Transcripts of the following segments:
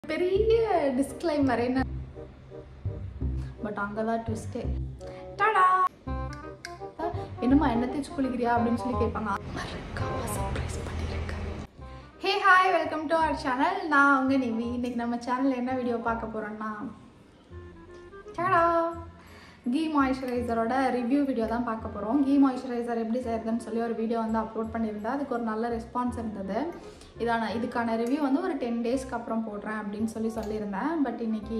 பெரிய டிஸ்க்ளைமர் என்ன பட் அங்கதான் ட்விஸ்டே. டாடா என்னம்மா என்ன தேய்ச்சி குளிக்கிறியா அப்படின்னு சொல்லி கேட்பாங்க. சர்ப்ரைஸ் பண்ணியிருக்கேன். Hey hi, welcome to our channel. நான் உங்க நிவி. இன்னைக்கு நம்ம சேனல்ல என்ன வீடியோ பார்க்க போறோம்னா டாடா கீ மாய்ஸ்சரைசரோட ரிவ்யூ வீடியோ தான் பார்க்க போகிறோம். கீ மாய்ஸ்சரைசர் எப்படி செய்யறதுன்னு சொல்லி ஒரு வீடியோ வந்து அப்லோட் பண்ணியிருந்தேன். அதுக்கு ஒரு நல்ல ரெஸ்பான்ஸ் இருந்தது. இதுக்கான ரிவ்யூ வந்து ஒரு 10 டேஸ்க்கு அப்புறம் போடுறேன் அப்படின்னு சொல்லியிருந்தேன். பட் இன்னைக்கு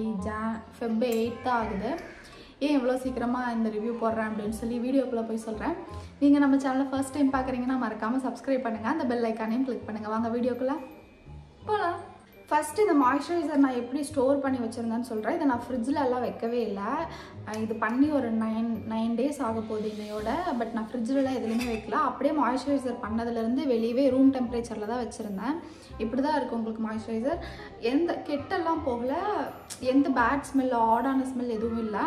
Feb 8 தான் ஆகுது. ஏன் இவ்வளோ சீக்கிரமாக இந்த ரிவ்யூ போடுறேன் அப்படின்னு சொல்லி வீடியோக்குள்ளே போய் சொல்கிறேன். நீங்கள் நம்ம சேனலை ஃபர்ஸ்ட் டைம் பார்க்குறீங்கன்னா மறக்காமல் சப்ஸ்கிரைப் பண்ணுங்கள், அந்த பெல் ஐக்கானையும் கிளிக் பண்ணுங்கள். வாங்க வீடியோக்குள்ளே போகலாம். ஃபஸ்ட்டு இந்த மாய்ஸ்சரைசர் நான் எப்படி ஸ்டோர் பண்ணி வச்சுருந்தேன்னு சொல்கிறேன். இதை நான் ஃப்ரிட்ஜில் எல்லாம் வைக்கவே இல்லை. இது பண்ணி ஒரு 9 டேஸ் ஆக போகுது இன்னையோட. பட் நான் ஃப்ரிட்ஜிலலாம் எதுலேயுமே வைக்கல. அப்படியே மாய்ஸ்சரைசர் பண்ணதுலேருந்து வெளியவே ரூம் டெம்பரேச்சரில் தான் வச்சுருந்தேன். இப்படி தான் இருக்கும் உங்களுக்கு மாய்ஸ்சரைசர். எந்த கெட்டெல்லாம் போகல, எந்த பேட் ஸ்மெல் ஆடான ஸ்மெல் எதுவும் இல்லை.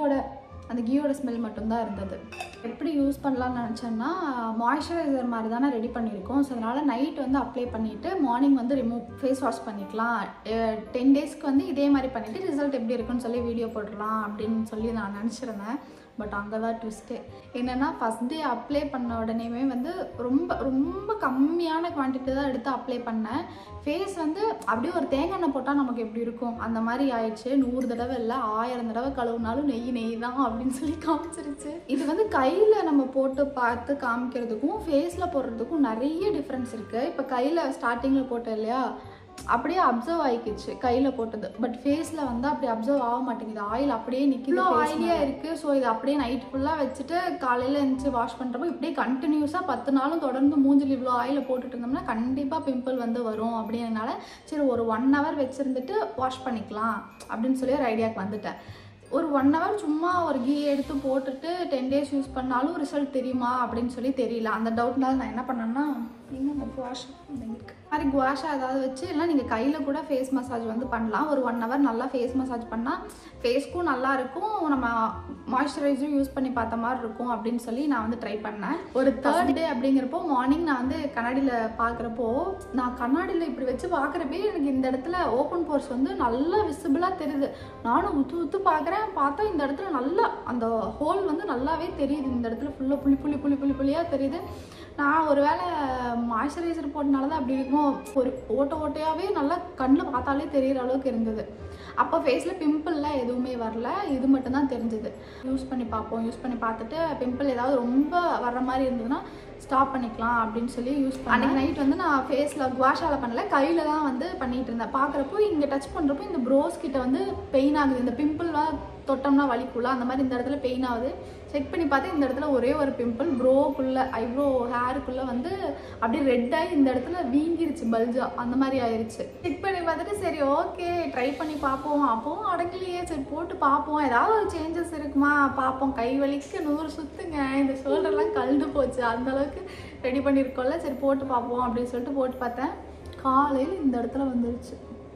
அந்த கீயோட ஸ்மெல் மட்டும்தான் இருந்தது. எப்படி யூஸ் பண்ணலாம்னு நினச்சேன்னா, மாய்ஸ்சரைசர் மாதிரி தானே ரெடி பண்ணியிருக்கோம். ஸோ அதனால் நைட் வந்து அப்ளை பண்ணிவிட்டு மார்னிங் வந்து ஃபேஸ் வாஷ் பண்ணிக்கலாம். 10 டேஸ்க்கு வந்து இதே மாதிரி பண்ணிவிட்டு ரிசல்ட் எப்படி இருக்குன்னு சொல்லி வீடியோ போடலாம் அப்படின்னு சொல்லி நான் நினச்சிருந்தேன். பட் அங்கே தான் ட்விஸ்ட்டே. என்னென்னா ஃபஸ்ட் டே அப்ளை பண்ண உடனேவே வந்து ரொம்ப ரொம்ப கம்மியான குவான்டிட்டி தான் எடுத்து அப்ளை பண்ணேன். ஃபேஸ் வந்து அப்படியே ஒரு தேங்காய் எண்ணெய் போட்டால் நமக்கு எப்படி இருக்கும் அந்த மாதிரி ஆயிடுச்சு. 100 தடவை இல்லை 1000 தடவை கழுவுனாலும் நெய் தான் அப்படின்னு சொல்லி காமிச்சிருச்சு. இது வந்து கையில் நம்ம போட்டு பார்த்து காமிக்கிறதுக்கும் ஃபேஸில் போடுறதுக்கும் நிறைய டிஃப்ரென்ஸ் இருக்குது. இப்போ கையில் ஸ்டார்டிங்கில் போட்டேன் இல்லையா, அப்படியே அப்சர்வ் ஆகிக்கிச்சு கையில் போட்டது. பட் ஃபேஸில் வந்து அப்படி அப்சர்வ் ஆக மாட்டேங்குது. ஆயில் அப்படியே நிற்கிது, ஆயிலியாக இருக்குது. ஸோ இது அப்படியே நைட் ஃபுல்லாக வச்சுட்டு காலையில் எழுந்துச்சு வாஷ் பண்ணுறப்போ இப்படியே கண்டினியூஸாக 10 நாளும் தொடர்ந்து மூஞ்சில் இவ்வளோ ஆயிலை போட்டுட்டு இருந்தோம்னா கண்டிப்பாக பிம்பிள் வந்து வரும். அப்படின்றனால சரி ஒரு 1 hour வச்சுருந்துட்டு வாஷ் பண்ணிக்கலாம் அப்படின்னு சொல்லி ஒரு ஐடியாவுக்கு வந்துட்டேன். ஒரு 1 hour சும்மா ஒரு கீ எடுத்து போட்டுட்டு 10 டேஸ் யூஸ் பண்ணாலும் ரிசல்ட் தெரியுமா அப்படின்னு சொல்லி தெரியல. அந்த டவுட்னால நான் என்ன பண்ணேன்னா, நீங்கள் இந்த குவாஷா இருக்கு மாதிரி குவாஷா ஏதாவது வச்சு இல்லை நீங்கள் கையில் கூட ஃபேஸ் மசாஜ் வந்து பண்ணலாம். ஒரு 1 hour நல்லா ஃபேஸ் மசாஜ் பண்ணால் ஃபேஸ்க்கும் நல்லா இருக்கும், நம்ம மாய்ஸ்சரைசரும் யூஸ் பண்ணி பார்த்த மாதிரி இருக்கும் அப்படின்னு சொல்லி நான் வந்து ட்ரை பண்ணேன். ஒரு 3rd டே அப்படிங்கிறப்போ மார்னிங் நான் வந்து கண்ணாடியில் பார்க்குறப்போ, நான் கண்ணாடியில் இப்படி வச்சு பார்க்குறப்பே எனக்கு இந்த இடத்துல ஓப்பன் போர்ஸ் வந்து நல்லா விசிபிளாக தெரியுது. நானும் உத்து பார்த்தா இந்த இடத்துல நல்லா அந்த ஹோல் வந்து நல்லாவே தெரியுது. இந்த இடத்துல ஃபுல்லாக புள்ளியாக தெரியுது. நான் ஒரு வேளை மாய்ஸ்சரைசர் போட்டனால தான் அப்படி இருக்கும், ஒரு ஓட்டையாகவே நல்லா கண்ணில் பார்த்தாலே தெரிகிற அளவுக்கு இருந்தது. அப்போ ஃபேஸில் பிம்பிள்லாம் எதுவுமே வரல, இது மட்டும்தான் தெரிஞ்சது. யூஸ் பண்ணி பார்த்துட்டு பிம்பிள் ஏதாவது ரொம்ப வர்ற மாதிரி இருந்ததுன்னா ஸ்டாப் பண்ணிக்கலாம் அப்படின்னு சொல்லி யூஸ் பண்ணேன். அன்றைக்கி நைட் வந்து நான் ஃபேஸில் குவாஷாவில் பண்ணல, கையில் தான் வந்து பண்ணிகிட்டு இருந்தேன். பார்க்குறப்போ இங்கே டச் பண்ணுறப்போ இந்த ப்ரோஸ் கிட்ட வந்து பெயின் ஆகுது. இந்த பிம்பிள்லாம் தொட்டோம்னா வலிக்குள்ள அந்த மாதிரி இந்த இடத்துல பெயின் ஆகுது. செக் பண்ணி பார்த்தா இந்த இடத்துல ஒரே ஒரு பிம்பிள் ப்ரோக்குள்ளே ஐப்ரோ ஹேருக்குள்ளே வந்து அப்படியே ரெட்டாகி இந்த இடத்துல வீங்கிருச்சு, பல்ஜா அந்த மாதிரி ஆயிடுச்சு. செக் பண்ணி பார்த்துட்டு சரி ஓகே ட்ரை பண்ணி பார்ப்போம். அப்போவும் அடங்கலையே, சரி போட்டு பார்ப்போம் ஏதாவது ஒரு சேஞ்சஸ் இருக்குமா பார்ப்போம். கை வலிக்கு 100 சுத்துங்க, இந்த ஷோல்டர்லாம் கழுந்து போச்சு, அந்த அளவுக்கு ரெடி பண்ணியிருக்கோம்ல, சரி போட்டு பார்ப்போம் அப்படின்னு சொல்லிட்டு போட்டு பார்த்தேன். காலையில் இந்த இடத்துல வந்துருச்சு.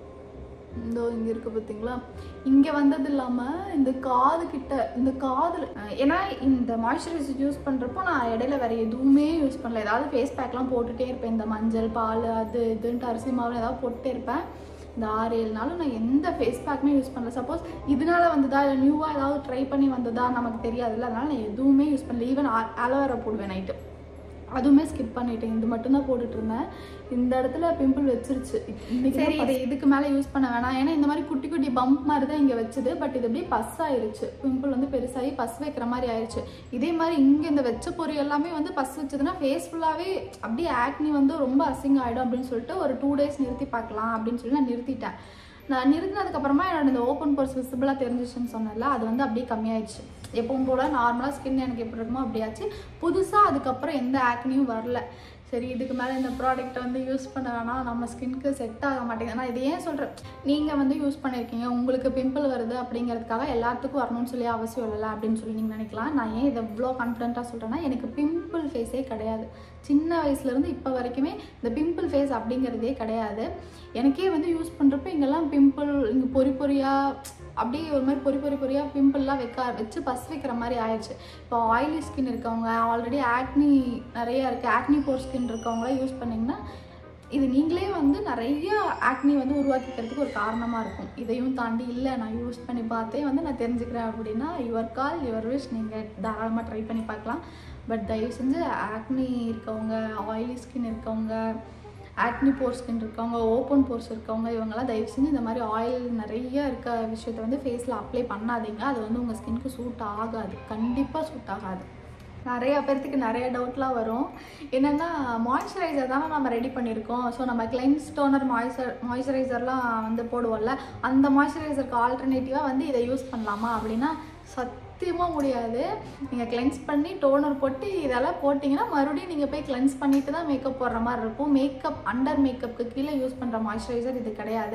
இங்கே இருக்குது பார்த்தீங்களா, இங்கே வந்தது இல்லாமல் இந்த காது கிட்ட, இந்த காதில். ஏன்னா இந்த மாய்ஸ்சரைசர் யூஸ் பண்ணுறப்போ நான் இடையில வேறு எதுவுமே யூஸ் பண்ணல. ஏதாவது ஃபேஸ் பேக்லாம் போட்டுகிட்டே இருப்பேன். இந்த மஞ்சள் பால் அது இதுன்ட்டு அரிசி மாவு ஏதாவது போட்டுகிட்டே இருப்பேன். இந்த 6-7 நாளும் நான் எந்த ஃபேஸ் பேக்குமே யூஸ் பண்ணல. சப்போஸ் இதனால வந்ததா இல்லை நியூவாக ஏதாவது ட்ரை பண்ணி வந்ததா நமக்கு தெரியாதுல்ல, அதனால் நான் எதுவுமே யூஸ் பண்ணல. ஈவன் ஆலோவேரா போடுவேன் நைட்டு, அதுவுமே ஸ்கிப் பண்ணிட்டேன். இது மட்டும்தான் போட்டுட்டு இருந்தேன். இந்த இடத்துல பிம்பிள் வச்சிருச்சு. சரி இதை இதுக்கு மேலே யூஸ் பண்ண வேணாம், ஏன்னா இந்த மாதிரி குட்டி குட்டி பம்ப் மாதிரி தான் இங்கே வச்சுது. பட் இது அப்படியே பஸ் ஆயிடுச்சு, பிம்பிள் வந்து பெருசாகி பஸ் வைக்கிற மாதிரி ஆயிடுச்சு. இதே மாதிரி இங்கே இந்த வச்ச பொறி எல்லாமே வந்து பஸ் வச்சதுன்னா ஃபேஸ் ஃபுல்லாகவே அப்படியே ஆக்னி வந்து ரொம்ப அசிங்கம் ஆகிடும் அப்படின்னு சொல்லிட்டு ஒரு 2 டேஸ் நிறுத்தி பார்க்கலாம் அப்படின்னு சொல்லி நான் நிறுத்திட்டேன். நான் நிறுத்தினதுக்கப்புறமா என்னோட இந்த ஓப்பன் போர்ஸ் விசிபிளாக தெரிஞ்சிச்சுன்னு சொன்னல, அது வந்து அப்படியே கம்மியாயிடுச்சு. எப்பவும் போல நார்மலாக ஸ்கின் எனக்கு எப்படி இருக்குமோ அப்படியாச்சு. புதுசாக அதுக்கப்புறம் எந்த ஆக்னியும் வரல. சரி இதுக்கு மேலே இந்த ப்ராடக்ட்டை வந்து யூஸ் பண்ண வேணாம், நம்ம ஸ்கின்க்கு செட் ஆக மாட்டேங்குது. நான் இது ஏன் சொல்கிறேன், நீங்கள் வந்து யூஸ் பண்ணியிருக்கீங்க, உங்களுக்கு பிம்பிள் வருது அப்படிங்கிறதுக்காக எல்லாத்துக்கும் வரணும்னு சொல்லி அவசியம் இல்லைல்ல அப்படின்னு சொல்லி நீங்கள் நினைக்கலாம். நான் ஏன் இதை இவ்வளோ கான்ஃபிடென்ட்டாக சொல்கிறேன்னா, எனக்கு பிம்பிள் ஃபேஸே கிடையாது. சின்ன வயசுலேருந்து இப்போ வரைக்குமே இந்த பிம்பிள் ஃபேஸ் அப்படிங்கிறதே கிடையாது. எனக்கே வந்து யூஸ் பண்ணுறப்ப இங்கெல்லாம் பிம்பிள், இங்கே பொறியாக அப்படியே ஒரு மாதிரி பொறியாக பிம்பிள்லாம் வச்சு பஸ் வைக்கிற மாதிரி ஆயிடுச்சு. இப்போ ஆயிலி ஸ்கின் இருக்கவங்க, ஆல்ரெடி ஆக்னி நிறையா இருக்குது, ஆக்னி போர் ஸ்கின் இருக்கவங்களாம் யூஸ் பண்ணிங்கன்னா இது நீங்களே வந்து நிறைய ஆக்னி வந்து உருவாக்கிக்கிறதுக்கு ஒரு காரணமாக இருக்கும். இதையும் தாண்டி இல்லை நான் யூஸ் பண்ணி பார்த்தே வந்து நான் தெரிஞ்சுக்கிறேன் அப்படின்னா யுவர் கால் யுவர் விஷ், நீங்கள் தாராளமாக ட்ரை பண்ணி பார்க்கலாம். பட் தயவு செஞ்சு ஆக்னி இருக்கவங்க, ஆயிலி ஸ்கின் இருக்கவங்க, ஆக்னி போர் ஸ்கின் இருக்கவங்க, ஓப்பன் போர்ஸ் இருக்கவங்க, இவங்கெல்லாம் தயவு செஞ்சு இந்த மாதிரி ஆயில் நிறைய இருக்க விஷயத்தை வந்து ஃபேஸில் அப்ளை பண்ணாதீங்க. அது வந்து உங்கள் ஸ்கின்க்கு சூட் ஆகாது, கண்டிப்பாக சூட் ஆகாது. நிறைய பேர்த்துக்கு நிறைய டவுட்லாம் வரும். என்னென்னா மாய்ஸ்சரைசர் தானே நம்ம ரெடி பண்ணியிருக்கோம், ஸோ நம்ம கிளென்ஸ் டோனர் மாய்ஸ்சரைசர்லாம் வந்து போடுவோம்ல, அந்த மாய்ஸ்சரைசருக்கு ஆல்டர்னேட்டிவாக வந்து இதை யூஸ் பண்ணலாமா அப்படின்னா சத்தியமாக முடியாது. நீங்கள் கிளென்ஸ் பண்ணி டோனர் போட்டு இதெல்லாம் போட்டிங்கன்னா மறுபடியும் நீங்கள் போய் கிளென்ஸ் பண்ணிட்டு தான் மேக்கப் போடுற மாதிரி இருக்கும். அண்டர் மேக்கப்புக்கு கீழே யூஸ் பண்ணுற மாய்ஸ்சரைசர் இது கிடையாது.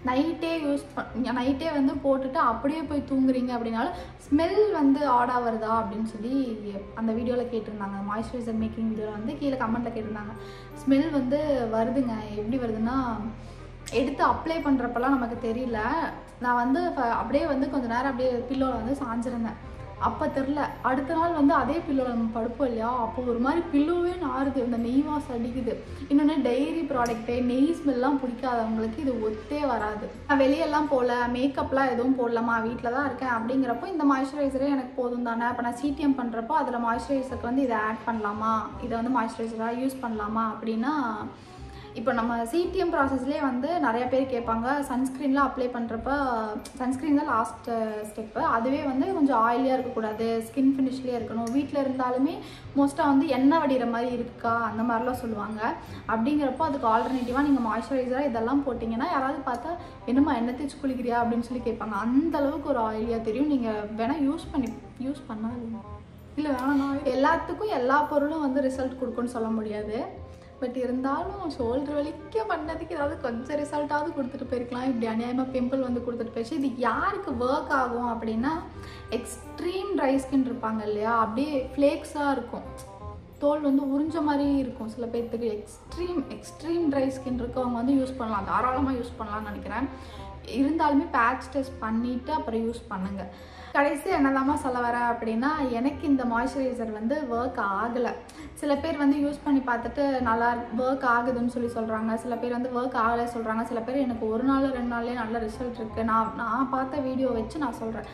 நைட்டே வந்து போட்டுட்டு அப்படியே போய் தூங்குறீங்க அப்படின்னாலும் ஸ்மெல் வந்து ஆடா வருதா அப்படின்னு சொல்லி அந்த வீடியோவில் கேட்டிருந்தாங்க. மாய்ஸ்சரைசர் மேக்கிங் வீடியோவில் வந்து கீழே கமெண்ட்டில் கேட்டிருந்தாங்க. ஸ்மெல் வந்து வருதுங்க. எப்படி வருதுன்னா எடுத்து அப்ளை பண்ணுறப்பெல்லாம் நமக்கு தெரியல. நான் வந்து அப்படியே வந்து கொஞ்சம் நேரம் அப்படியே பில்லோவில் வந்து சாஞ்சிருந்தேன், அப்போ தெரில. அடுத்த நாள் வந்து அதே பில்லோவில் நம்ம படுப்போம் இல்லையா, அப்போ ஒரு மாதிரி பில்லோவே நாறுது, இந்த நெய் வாசம் அடிக்குது. இன்னொன்று டெய்ரி ப்ராடக்ட்டு நெய் ஸ்மெல்லாம் பிடிக்காதவங்களுக்கு இது ஒத்தே வராது. நான் வெளியெல்லாம் போகல, மேக்கப்லாம் எதுவும் போடலாமா, வீட்டில் தான் இருக்கேன் அப்படிங்கிறப்போ இந்த மாய்ஸ்சரைசரே எனக்கு போதும் தானே. அப்போ நான் சிடிஎம் பண்ணுறப்போ அதில் மாய்ஸ்சரைசருக்கு வந்து இதை ஆட் பண்ணலாமா, இதை வந்து மாய்ஸ்சரைசராக யூஸ் பண்ணலாமா அப்படின்னா, இப்போ நம்ம சிடிஎம் ப்ராசஸ்லேயே வந்து நிறைய பேர் கேட்பாங்க, சன்ஸ்க்ரீன்லாம் அப்ளை பண்ணுறப்ப சன்ஸ்க்ரீன் தான் லாஸ்ட் ஸ்டெப்பு. அதுவே வந்து கொஞ்சம் ஆயிலியாக இருக்கக்கூடாது, ஸ்கின் ஃபினிஷ்லேயே இருக்கணும். வீட்டில் இருந்தாலுமே மோஸ்ட்டாக வந்து எண்ணெய் வடிகிற மாதிரி இருக்கா அந்த மாதிரிலாம் சொல்லுவாங்க. அப்படிங்கிறப்போ அதுக்கு ஆல்டர்னேட்டிவாக நீங்கள் மாய்ஸ்சரைசராக இதெல்லாம் போட்டிங்கன்னா யாராவது பார்த்தா என்னம்மா எண்ணெய் தேய்ச்சி குளிக்கிறியா அப்படின்னு சொல்லி கேட்பாங்க. அந்தளவுக்கு ஒரு ஆயிலியாக தெரியும். நீங்கள் வேணால் யூஸ் பண்ணாதீங்க, இல்லை வேணாம். எல்லாத்துக்கும் எல்லா பொருளும் வந்து ரிசல்ட் கொடுக்குன்னு சொல்ல முடியாது. பட் இருந்தாலும் ஷோல்டர் வலிக்க பண்ணதுக்கு ஏதாவது கொஞ்சம் ரிசல்ட்டாவது கொடுத்துட்டு போயிருக்கலாம். இப்படி அநியாயமாக பிம்பிள் வந்து கொடுத்துட்டு போயிடுச்சு. இது யாருக்கு ஒர்க் ஆகும் அப்படின்னா எக்ஸ்ட்ரீம் ட்ரை ஸ்கின் இருப்பாங்க இல்லையா, அப்படியே ஃப்ளேக்ஸாக இருக்கும், தோல் வந்து உறிஞ்ச மாதிரி இருக்கும் சில பேர்த்துக்கு. எக்ஸ்ட்ரீம் ட்ரை ஸ்கின் இருக்கவங்க வந்து யூஸ் பண்ணலாம், தாராளமாக யூஸ் பண்ணலாம்னு நினைக்கிறேன். இருந்தாலுமே பேட்ச் டெஸ்ட் பண்ணிவிட்டு அப்புறம் யூஸ் பண்ணுங்கள். கடைசி என்னதாம்மா சொல்ல வரேன் அப்படின்னா, எனக்கு இந்த மாய்ஸ்சரைசர் வந்து ஒர்க் ஆகலை. சில பேர் வந்து யூஸ் பண்ணி பார்த்துட்டு நல்லா ஒர்க் ஆகுதுன்னு சொல்கிறாங்க, சில பேர் வந்து ஒர்க் ஆகலை சொல்கிறாங்க, சில பேர் எனக்கு 1 நாள் 2 நாள்லேயே நல்ல ரிசல்ட் இருக்குது. நான் பார்த்த வீடியோ வச்சு நான் சொல்கிறேன்,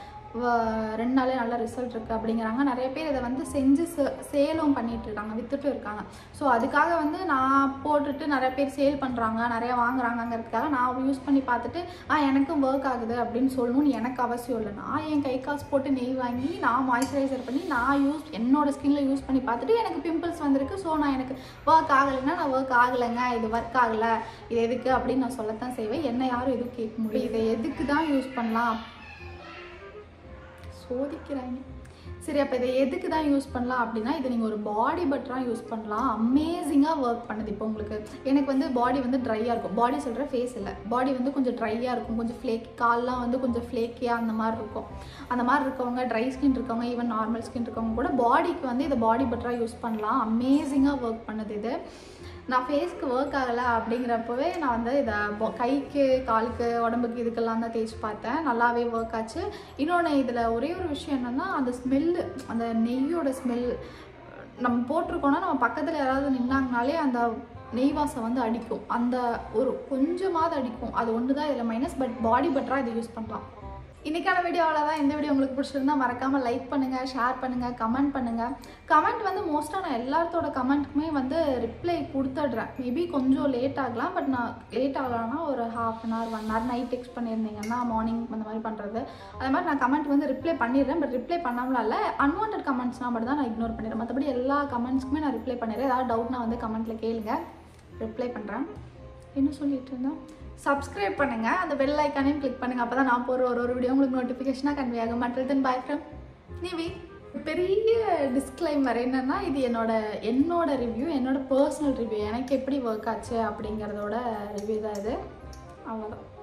2 நாளே நல்ல ரிசல்ட் இருக்குது அப்படிங்கிறாங்க. நிறைய பேர் இதை வந்து செஞ்சு சேலும் பண்ணிகிட்ருக்காங்க, விற்றுட்டு இருக்காங்க. ஸோ அதுக்காக வந்து நான் போட்டுட்டு நிறைய பேர் சேல் பண்ணுறாங்க, நிறையா வாங்குறாங்கிறதுக்காக நான் யூஸ் பண்ணி பார்த்துட்டு எனக்கும் ஒர்க் ஆகுது அப்படின்னு சொல்லணும்னு எனக்கு அவசியம் இல்லை. நான் என் கை காசு போட்டு நெய் வாங்கி நான் மாய்ஸ்சரைசர் பண்ணி நான் என்னோடய ஸ்கின்ல யூஸ் பண்ணி பார்த்துட்டு எனக்கு பிம்பிள்ஸ் வந்திருக்கு. ஸோ நான் எனக்கு ஒர்க் ஆகலைன்னா நான் ஒர்க் ஆகலைங்க, இது ஒர்க் ஆகலை, இது எதுக்கு அப்படின்னு நான் சொல்லத்தான் செய்வேன். என்ன யாரும் எதுவும் கேட்க முடியும். இதை எதுக்கு தான் யூஸ் பண்ணலாம் சோதிக்கிறாங்க. சரி, அப்போ இதை எதுக்கு தான் யூஸ் பண்ணலாம் அப்படின்னா, இதை நீங்கள் ஒரு பாடி பட்டராக யூஸ் பண்ணலாம். அமேசிங்காக ஒர்க் பண்ணுது. இப்போ உங்களுக்கு எனக்கு வந்து பாடி வந்து ட்ரையாக இருக்கும், பாடி சொல்கிற ஃபேஸ் இல்லை, பாடி வந்து கொஞ்சம் ட்ரையாக இருக்கும், கொஞ்சம் கால்லாம் வந்து கொஞ்சம் ஃப்ளேக்கியாக அந்த மாதிரி இருக்கும். அந்த மாதிரி இருக்கவங்க, ட்ரை ஸ்கின் இருக்கவங்க, ஈவன் நார்மல் ஸ்கின் இருக்கவங்க கூட பாடிக்கு வந்து இதை பாடி பட்டராக யூஸ் பண்ணலாம். அமேசிங்காக ஒர்க் பண்ணுது இது. நான் ஃபேஸ்க்கு ஒர்க் ஆகலை அப்படிங்கிறப்பவே நான் வந்து இதை கைக்கு, காலுக்கு, உடம்புக்கு இதுக்கெல்லாம் தான் தேய்ச்சி பார்த்தேன். நல்லாவே ஒர்க் ஆச்சு. இன்னொன்று இதில் ஒரே ஒரு விஷயம் என்னென்னா, அந்த ஸ்மெல்லு, அந்த நெய்யோட ஸ்மெல் நம்ம போட்டிருக்கோன்னா நம்ம பக்கத்தில் யாராவது நின்னாங்கனாலே அந்த நெய் வாசம் வந்து அடிக்கும், அந்த ஒரு கொஞ்சமாவது அடிக்கும். அது ஒன்று தான் இதில் மைனஸ். பட் பாடி பட்டராக இதை யூஸ் பண்ணலாம். இன்றைக்கான வீடியோ அவ்வளோதான். இந்த வீடியோ உங்களுக்கு பிடிச்சிருந்தா மறக்காமல் லைக் பண்ணுங்கள், ஷேர் பண்ணுங்கள், கமெண்ட் பண்ணுங்கள். கமெண்ட் வந்து மோஸ்ட்டாக நான் எல்லாத்தோட கமெண்ட்டுக்குமே வந்து ரிப்ளை கொடுத்துட்றேன். மேபி கொஞ்சம் லேட் ஆகலாம், பட் நான் லேட் ஆகலாம்னா ஒரு 1/2 hour 1 hour நைட் டெக்ஸ்ட் பண்ணியிருந்தீங்கன்னா மார்னிங் அந்த மாதிரி பண்ணுறது. அதே மாதிரி நான் கமெண்ட் வந்து ரிப்ளை பண்ணிடுறேன். பட் ரிப்ளை பண்ணாமலாம் இல்லை, அன்வான்ட் கமெண்ட்ஸ்னால் மட்டும் தான் நான் இக்னோர் பண்ணிடுறேன். மற்றபடி எல்லா கமெண்ட்ஸ்க்குமே நான் ரிப்ளை பண்ணிடுறேன். ஏதாவது டவுட்னா வந்து கமெண்ட்டில் கேளுங்க, ரிப்ளை பண்ணுறேன். என்ன சொல்லிட்டு இருந்தேன், சப்ஸ்கிரைப் பண்ணுங்கள், அந்த பெல் ஐக்கானையும் கிளிக் பண்ணுங்கள். அப்போ தான் நான் போகிற ஒரு வீடியோ உங்களுக்கு நோட்டிஃபிகேஷனாக கன்வே ஆகும். until then bye from Nivi. பெரிய டிஸ்க்ளைமர் என்னென்னா, இது என்னோட ரிவ்யூ, என்னோட பர்சனல் ரிவ்யூ, எனக்கு எப்படி ஒர்க் ஆச்சு அப்படிங்கிறதோட ரிவ்யூ தான் இது. அவ்வளோதான்.